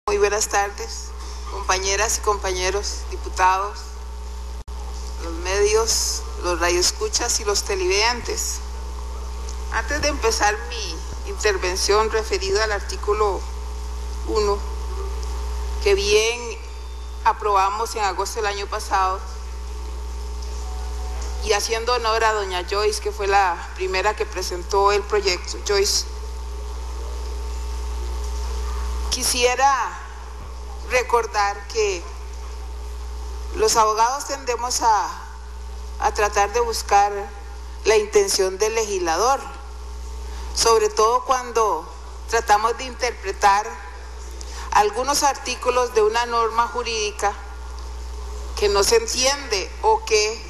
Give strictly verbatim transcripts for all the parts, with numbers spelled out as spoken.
Muy buenas tardes, compañeras y compañeros, diputados, los medios, los radioescuchas y los televidentes. Antes de empezar mi intervención referida al artículo uno, que bien aprobamos en agosto del año pasado, y haciendo honor a doña Joyce, que fue la primera que presentó el proyecto, Joyce, quisiera recordar que los abogados tendemos a, a tratar de buscar la intención del legislador, sobre todo cuando tratamos de interpretar algunos artículos de una norma jurídica que no se entiende o que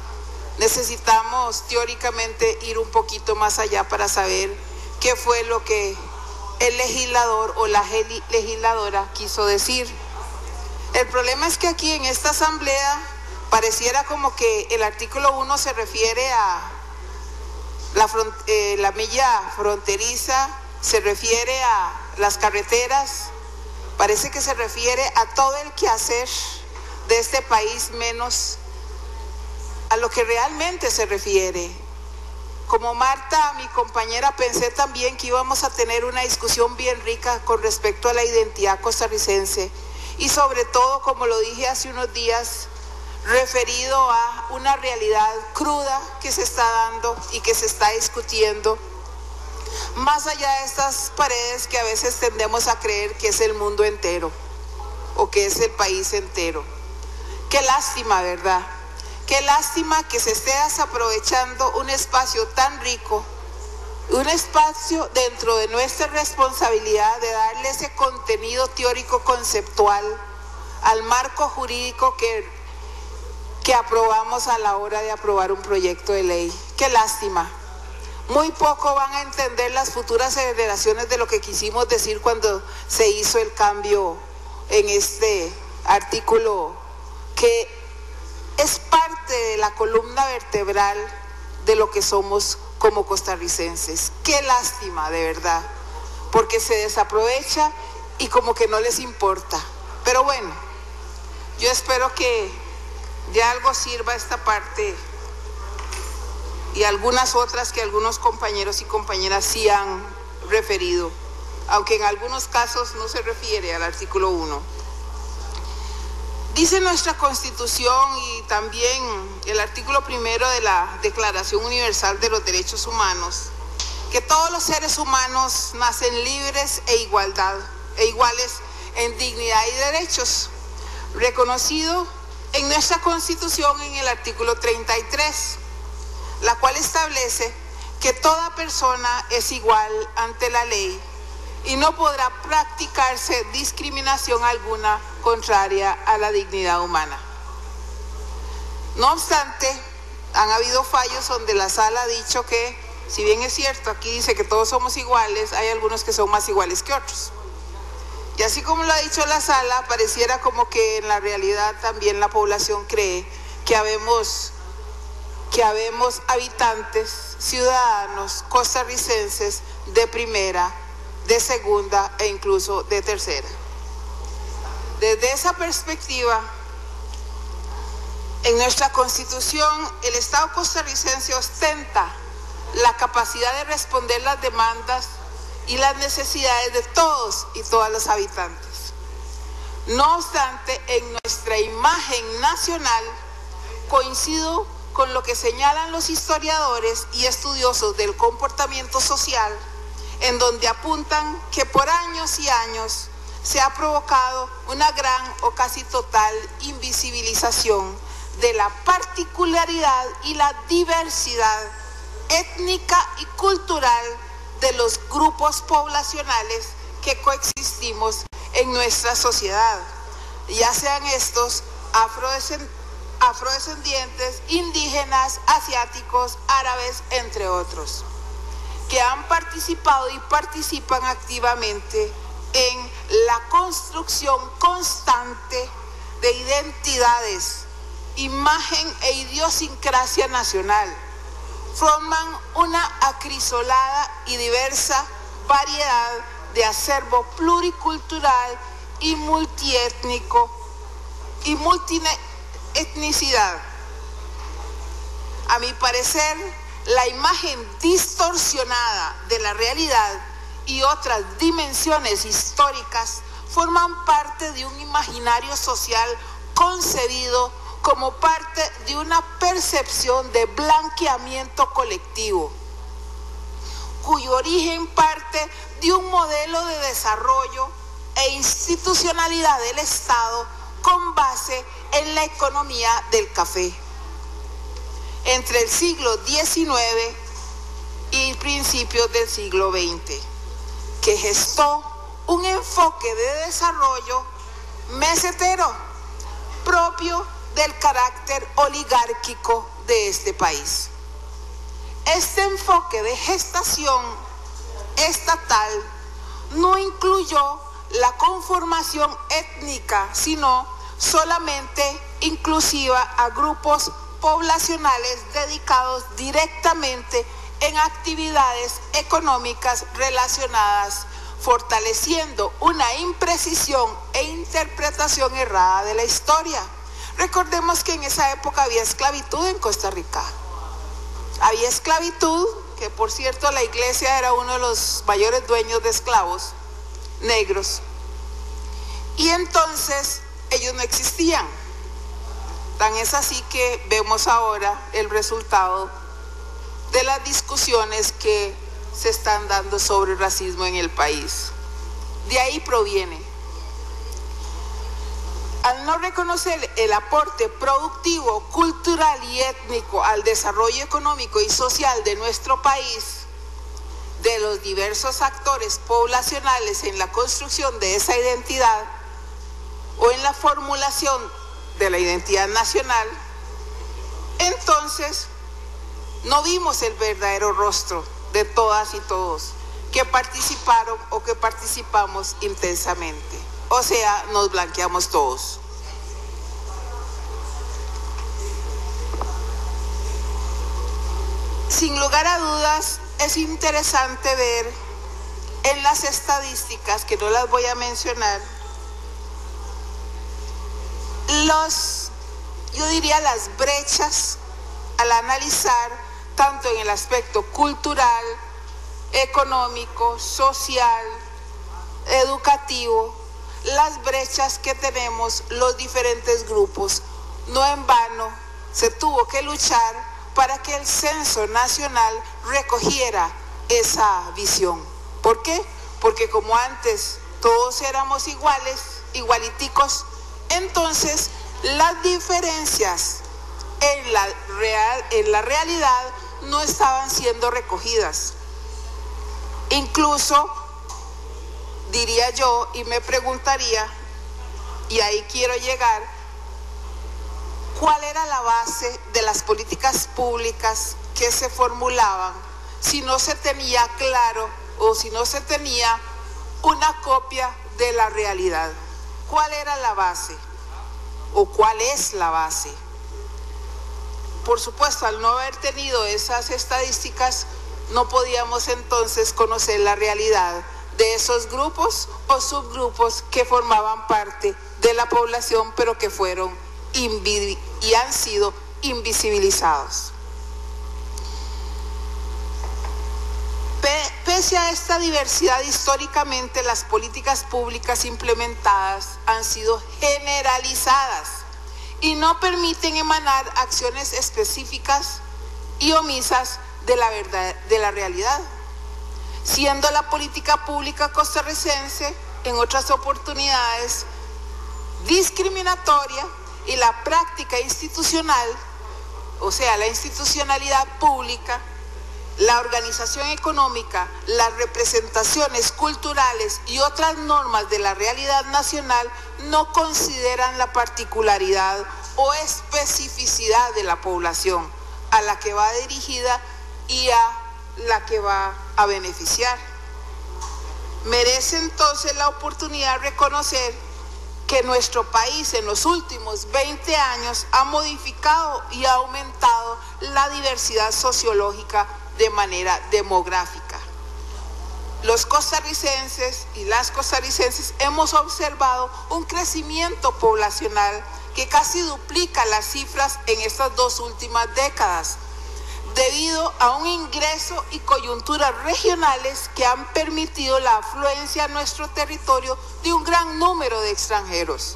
necesitamos teóricamente ir un poquito más allá para saber qué fue lo que el legislador o la legisladora quiso decir. El problema es que aquí en esta asamblea pareciera como que el artículo uno se refiere a la, front, eh, la milla fronteriza, se refiere a las carreteras, parece que se refiere a todo el quehacer de este país menos a lo que realmente se refiere. Como Marta, mi compañera, pensé también que íbamos a tener una discusión bien rica con respecto a la identidad costarricense y sobre todo, como lo dije hace unos días, referido a una realidad cruda que se está dando y que se está discutiendo más allá de estas paredes que a veces tendemos a creer que es el mundo entero o que es el país entero. Qué lástima, ¿verdad? Qué lástima que se esté desaprovechando un espacio tan rico, un espacio dentro de nuestra responsabilidad de darle ese contenido teórico conceptual al marco jurídico que, que aprobamos a la hora de aprobar un proyecto de ley. Qué lástima. Muy poco van a entender las futuras generaciones de lo que quisimos decir cuando se hizo el cambio en este artículo que es parte de la columna vertebral de lo que somos como costarricenses. Qué lástima, de verdad, porque se desaprovecha y como que no les importa. Pero bueno, yo espero que de algo sirva esta parte y algunas otras que algunos compañeros y compañeras sí han referido, aunque en algunos casos no se refiere al artículo uno. Dice nuestra Constitución y también el artículo primero de la Declaración Universal de los Derechos Humanos que todos los seres humanos nacen libres e, igualdad, e iguales en dignidad y derechos, reconocido en nuestra Constitución en el artículo treinta y tres, la cual establece que toda persona es igual ante la ley y no podrá practicarse discriminación alguna contraria a la dignidad humana. No obstante, han habido fallos donde la sala ha dicho que, si bien es cierto, aquí dice que todos somos iguales, hay algunos que son más iguales que otros. Y así como lo ha dicho la sala, pareciera como que en la realidad también la población cree que habemos, que habemos habitantes, ciudadanos, costarricenses de primera, de segunda e incluso de tercera. Desde esa perspectiva, en nuestra Constitución, el Estado costarricense ostenta la capacidad de responder las demandas y las necesidades de todos y todas los habitantes. No obstante, en nuestra imagen nacional, coincido con lo que señalan los historiadores y estudiosos del comportamiento social, en donde apuntan que por años y años se ha provocado una gran o casi total invisibilización de la particularidad y la diversidad étnica y cultural de los grupos poblacionales que coexistimos en nuestra sociedad, ya sean estos afrodescendientes, indígenas, asiáticos, árabes, entre otros, que han participado y participan activamente en la construcción constante de identidades, imagen e idiosincrasia nacional. Forman una acrisolada y diversa variedad de acervo pluricultural y multiétnico y multietnicidad. A mi parecer, la imagen distorsionada de la realidad y otras dimensiones históricas forman parte de un imaginario social concebido como parte de una percepción de blanqueamiento colectivo, cuyo origen parte de un modelo de desarrollo e institucionalidad del Estado con base en la economía del café. Entre el siglo diecinueve y principios del siglo veinte, que gestó un enfoque de desarrollo mesetero propio del carácter oligárquico de este país. Este enfoque de gestación estatal no incluyó la conformación étnica, sino solamente inclusiva a grupos poblacionales dedicados directamente en actividades económicas relacionadas, fortaleciendo una imprecisión e interpretación errada de la historia. Recordemos que en esa época había esclavitud en Costa Rica. Había esclavitud, que por cierto la iglesia era uno de los mayores dueños de esclavos negros. Y entonces ellos no existían. Tan es así que vemos ahora el resultado de las discusiones que se están dando sobre el racismo en el país. De ahí proviene. Al no reconocer el aporte productivo, cultural y étnico al desarrollo económico y social de nuestro país, de los diversos actores poblacionales en la construcción de esa identidad o en la formulación de la identidad nacional, entonces no vimos el verdadero rostro de todas y todos que participaron o que participamos intensamente. O sea, nos blanqueamos todos. Sin lugar a dudas, es interesante ver en las estadísticas, que no las voy a mencionar, los, yo diría las brechas al analizar tanto en el aspecto cultural, económico, social, educativo, las brechas que tenemos los diferentes grupos. No en vano se tuvo que luchar para que el censo nacional recogiera esa visión. ¿Por qué? Porque como antes todos éramos iguales, igualiticos, entonces las diferencias en la, real, en la realidad no estaban siendo recogidas. Incluso diría yo y me preguntaría, y ahí quiero llegar, ¿cuál era la base de las políticas públicas que se formulaban si no se tenía claro o si no se tenía una copia de la realidad? ¿Cuál era la base? ¿O cuál es la base? Por supuesto, al no haber tenido esas estadísticas, no podíamos entonces conocer la realidad de esos grupos o subgrupos que formaban parte de la población, pero que fueron y han sido invisibilizados. Pese a esta diversidad, históricamente las políticas públicas implementadas han sido generalizadas y no permiten emanar acciones específicas y omisas de la verdad, de la realidad, siendo la política pública costarricense en otras oportunidades discriminatoria y la práctica institucional, o sea, la institucionalidad pública, la organización económica, las representaciones culturales y otras normas de la realidad nacional no consideran la particularidad o especificidad de la población a la que va dirigida y a la que va a beneficiar. Merece entonces la oportunidad de reconocer que nuestro país en los últimos veinte años ha modificado y ha aumentado la diversidad sociológica de manera demográfica. los costarricenses y las costarricenses hemos observado un crecimiento poblacional que casi duplica las cifras en estas dos últimas décadas, debido a un ingreso y coyunturas regionales que han permitido la afluencia a nuestro territorio de un gran número de extranjeros.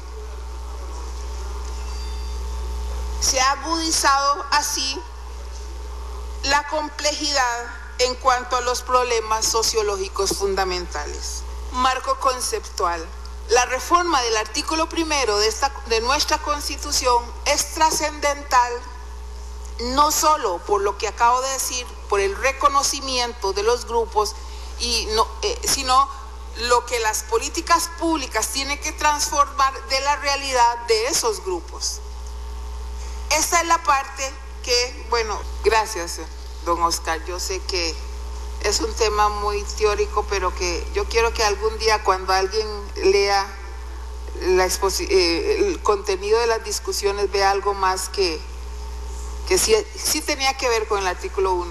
Se ha agudizado así la complejidad en cuanto a los problemas sociológicos fundamentales. Marco conceptual. La reforma del artículo primero de, esta, de nuestra Constitución es trascendental no solo por lo que acabo de decir, por el reconocimiento de los grupos, y no, eh, sino lo que las políticas públicas tienen que transformar de la realidad de esos grupos. Esta es la parte que, bueno, gracias, don Oscar. Yo sé que es un tema muy teórico, pero que yo quiero que algún día cuando alguien lea la eh, el contenido de las discusiones vea algo más que, que sí, sí tenía que ver con el artículo uno.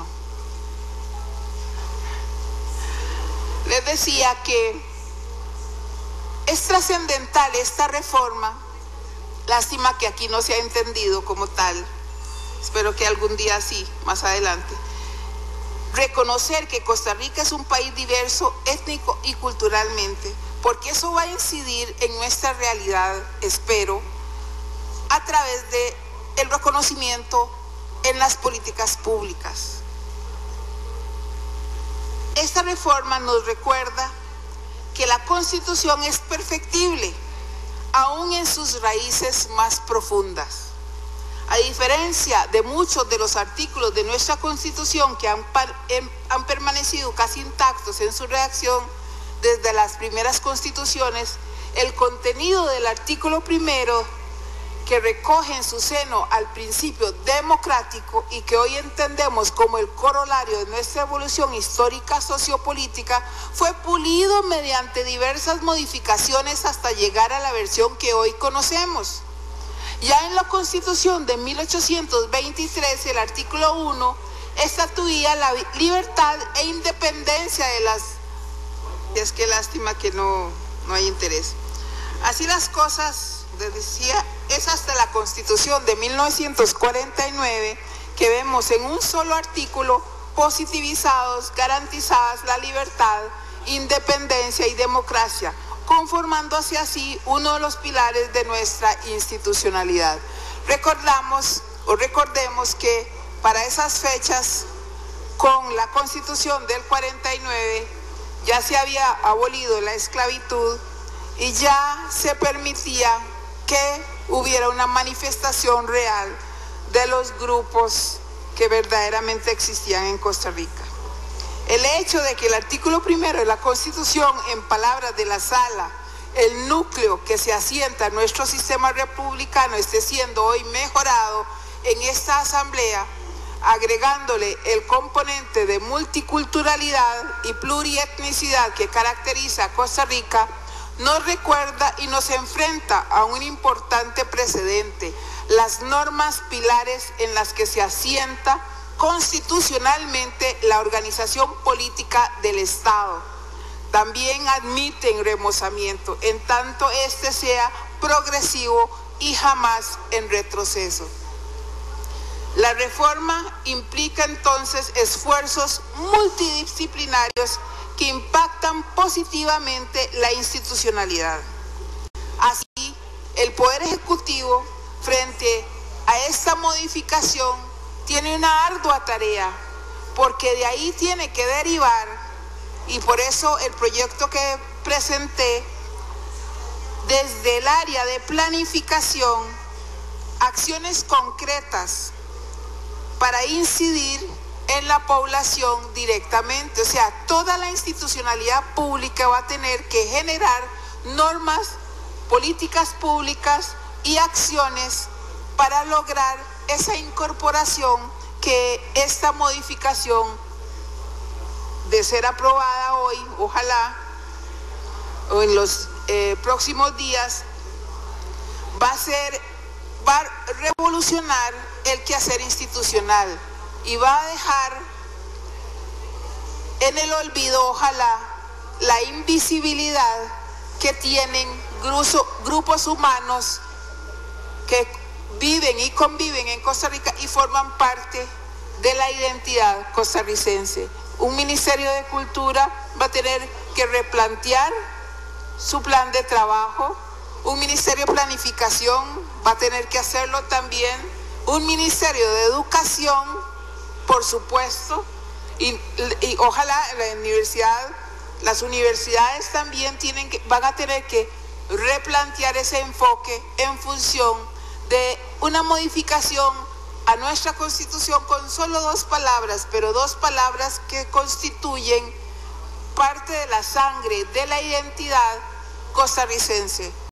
Les decía que es trascendental esta reforma. Lástima que aquí no se ha entendido como tal. Espero que algún día sí, más adelante. Reconocer que Costa Rica es un país diverso étnico y culturalmente, porque eso va a incidir en nuestra realidad, espero, a través de el reconocimiento en las políticas públicas. Esta reforma nos recuerda que la Constitución es perfectible, aún en sus raíces más profundas. A diferencia de muchos de los artículos de nuestra Constitución que han, han permanecido casi intactos en su redacción desde las primeras constituciones, el contenido del artículo primero, que recoge en su seno al principio democrático y que hoy entendemos como el corolario de nuestra evolución histórica sociopolítica, fue pulido mediante diversas modificaciones hasta llegar a la versión que hoy conocemos. Ya en la Constitución de mil ochocientos veintitrés, el artículo uno estatuía la libertad e independencia de las... Es que lástima que no, no hay interés. Así las cosas, les decía, es hasta la Constitución de mil novecientos cuarenta y nueve que vemos en un solo artículo positivizados, garantizadas la libertad, independencia y democracia, conformándose así uno de los pilares de nuestra institucionalidad. Recordamos o recordemos que para esas fechas, con la Constitución del cuarenta y nueve, ya se había abolido la esclavitud y ya se permitía que hubiera una manifestación real de los grupos que verdaderamente existían en Costa Rica. El hecho de que el artículo primero de la Constitución, en palabras de la Sala, el núcleo que se asienta en nuestro sistema republicano, esté siendo hoy mejorado en esta asamblea, agregándole el componente de multiculturalidad y plurietnicidad que caracteriza a Costa Rica, nos recuerda y nos enfrenta a un importante precedente: las normas pilares en las que se asienta constitucionalmente la organización política del Estado. También admiten remozamiento, en tanto este sea progresivo y jamás en retroceso. La reforma implica entonces esfuerzos multidisciplinarios que impactan positivamente la institucionalidad. Así, el Poder Ejecutivo, frente a esta modificación, tiene una ardua tarea, porque de ahí tiene que derivar, y por eso el proyecto que presenté, desde el área de planificación, acciones concretas para incidir en la población directamente. O sea, toda la institucionalidad pública va a tener que generar normas, políticas públicas y acciones para lograr esa incorporación que esta modificación, de ser aprobada hoy, ojalá, o en los eh, próximos días, va a ser, va a revolucionar el quehacer institucional y va a dejar en el olvido, ojalá, la invisibilidad que tienen grupos humanos que viven y conviven en Costa Rica y forman parte de la identidad costarricense. Un Ministerio de Cultura va a tener que replantear su plan de trabajo, un Ministerio de Planificación va a tener que hacerlo también, un Ministerio de Educación, por supuesto, y, y ojalá la universidad, las universidades también tienen que, van a tener que replantear ese enfoque en función de una modificación a nuestra Constitución con solo dos palabras, pero dos palabras que constituyen parte de la sangre, de la identidad costarricense.